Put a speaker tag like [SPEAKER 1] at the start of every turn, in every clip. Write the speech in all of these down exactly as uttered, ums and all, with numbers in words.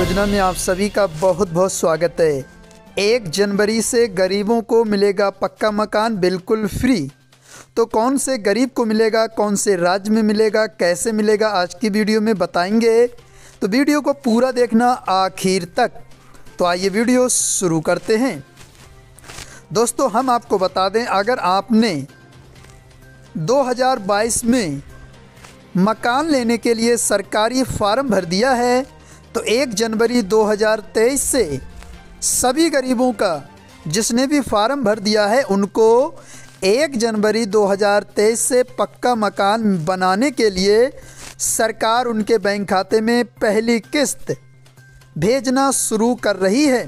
[SPEAKER 1] योजना में आप सभी का बहुत बहुत स्वागत है। एक जनवरी से गरीबों को मिलेगा पक्का मकान बिल्कुल फ्री। तो कौन से गरीब को मिलेगा, कौन से राज्य में मिलेगा, कैसे मिलेगा, आज की वीडियो में बताएंगे। तो वीडियो को पूरा देखना आखिर तक। तो आइए वीडियो शुरू करते हैं। दोस्तों हम आपको बता दें, अगर आपने दो हज़ार बाईस में मकान लेने के लिए सरकारी फार्म भर दिया है तो एक जनवरी दो हज़ार तेईस से सभी गरीबों का, जिसने भी फार्म भर दिया है, उनको एक जनवरी दो हज़ार तेईस से पक्का मकान बनाने के लिए सरकार उनके बैंक खाते में पहली किस्त भेजना शुरू कर रही है।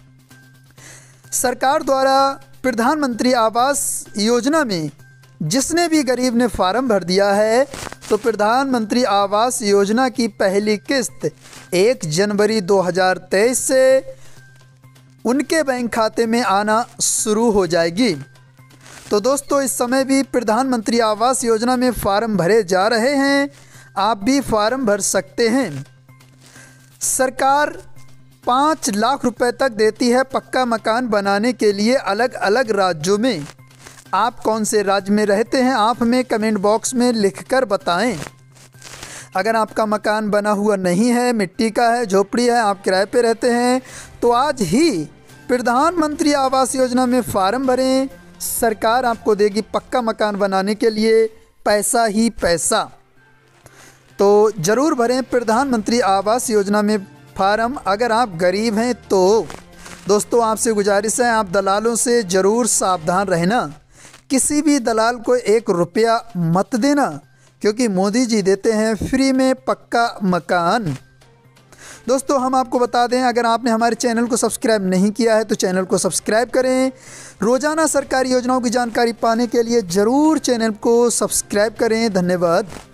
[SPEAKER 1] सरकार द्वारा प्रधानमंत्री आवास योजना में जिसने भी गरीब ने फार्म भर दिया है तो प्रधानमंत्री आवास योजना की पहली किस्त एक जनवरी दो हज़ार तेईस से उनके बैंक खाते में आना शुरू हो जाएगी। तो दोस्तों इस समय भी प्रधानमंत्री आवास योजना में फार्म भरे जा रहे हैं, आप भी फार्म भर सकते हैं। सरकार पाँच लाख रुपए तक देती है पक्का मकान बनाने के लिए अलग अलग राज्यों में। आप कौन से राज्य में रहते हैं, आप हमें कमेंट बॉक्स में लिखकर बताएं। अगर आपका मकान बना हुआ नहीं है, मिट्टी का है, झोपड़ी है, आप किराए पे रहते हैं, तो आज ही प्रधानमंत्री आवास योजना में फार्म भरें। सरकार आपको देगी पक्का मकान बनाने के लिए पैसा ही पैसा। तो ज़रूर भरें प्रधानमंत्री आवास योजना में फार्म, अगर आप गरीब हैं तो। दोस्तों आपसे गुजारिश है, आप दलालों से ज़रूर सावधान रहना। किसी भी दलाल को एक रुपया मत देना, क्योंकि मोदी जी देते हैं फ्री में पक्का मकान। दोस्तों हम आपको बता दें, अगर आपने हमारे चैनल को सब्सक्राइब नहीं किया है तो चैनल को सब्सक्राइब करें। रोज़ाना सरकारी योजनाओं की जानकारी पाने के लिए ज़रूर चैनल को सब्सक्राइब करें। धन्यवाद।